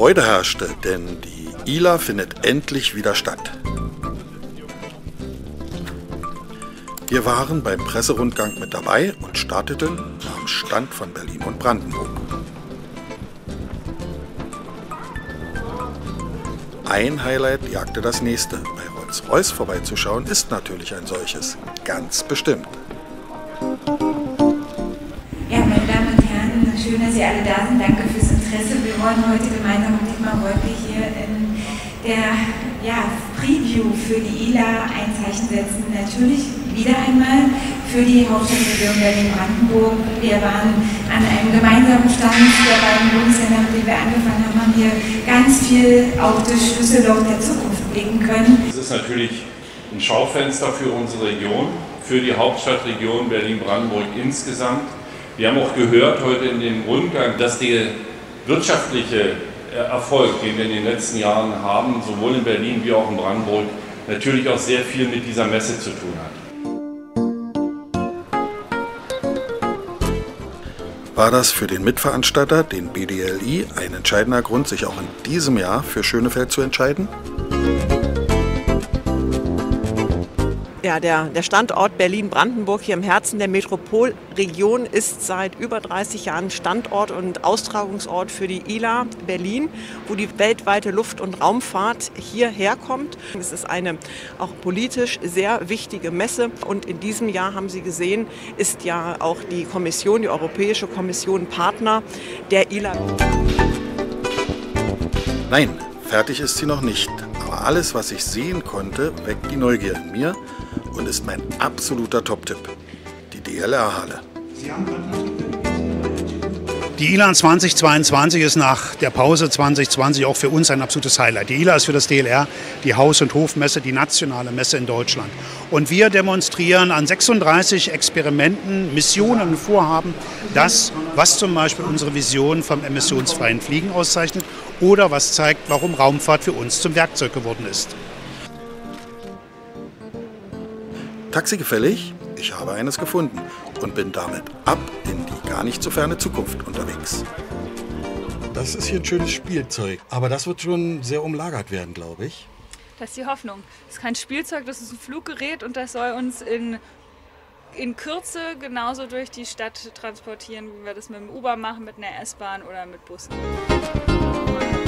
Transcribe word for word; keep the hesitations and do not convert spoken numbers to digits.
Freude herrschte, denn die I L A findet endlich wieder statt. Wir waren beim Presserundgang mit dabei und starteten am Stand von Berlin und Brandenburg. Ein Highlight jagte das nächste. Bei Rolls-Royce vorbeizuschauen ist natürlich ein solches. Ganz bestimmt. Ja, meine Damen und Herren, schön, dass Sie alle da sind. Danke fürs Interesse. Wir wollen heute gemeinsam mit Dietmar Wolke hier in der ja, Preview für die I L A ein Zeichen setzen. Natürlich wieder einmal für die Hauptstadtregion Berlin-Brandenburg. Wir waren an einem gemeinsamen Stand der beiden Bundesländer, mit denen wir angefangen haben, haben hier ganz viel auf das Schlüsselloch der Zukunft blicken können. Es ist natürlich ein Schaufenster für unsere Region, für die Hauptstadtregion Berlin-Brandenburg insgesamt. Wir haben auch gehört heute in dem Rundgang, dass der wirtschaftliche Erfolg, den wir in den letzten Jahren haben, sowohl in Berlin wie auch in Brandenburg, natürlich auch sehr viel mit dieser Messe zu tun hat. War das für den Mitveranstalter, den B D L I, ein entscheidender Grund, sich auch in diesem Jahr für Schönefeld zu entscheiden? Ja, der, der Standort Berlin-Brandenburg hier im Herzen der Metropolregion ist seit über dreißig Jahren Standort und Austragungsort für die I L A Berlin, wo die weltweite Luft- und Raumfahrt hierher kommt. Es ist eine auch politisch sehr wichtige Messe und in diesem Jahr, haben Sie gesehen, ist ja auch die Kommission, die Europäische Kommission Partner der I L A. Nein, fertig ist sie noch nicht. Aber alles, was ich sehen konnte, weckt die Neugier in mir und ist mein absoluter Top-Tipp. Die D L R-Halle. Die I L A zweitausendzweiundzwanzig ist nach der Pause zwanzig zwanzig auch für uns ein absolutes Highlight. Die I L A ist für das D L R die Haus- und Hofmesse, die nationale Messe in Deutschland. Und wir demonstrieren an sechsunddreißig Experimenten, Missionen und Vorhaben das, was zum Beispiel unsere Vision vom emissionsfreien Fliegen auszeichnet oder was zeigt, warum Raumfahrt für uns zum Werkzeug geworden ist. Taxi gefällig? Ich habe eines gefunden und bin damit ab in die gar nicht so ferne Zukunft unterwegs. Das ist hier ein schönes Spielzeug, aber das wird schon sehr umlagert werden, glaube ich. Das ist die Hoffnung. Das ist kein Spielzeug, das ist ein Fluggerät und das soll uns in, in Kürze genauso durch die Stadt transportieren, wie wir das mit dem Uber machen, mit einer S-Bahn oder mit Bussen.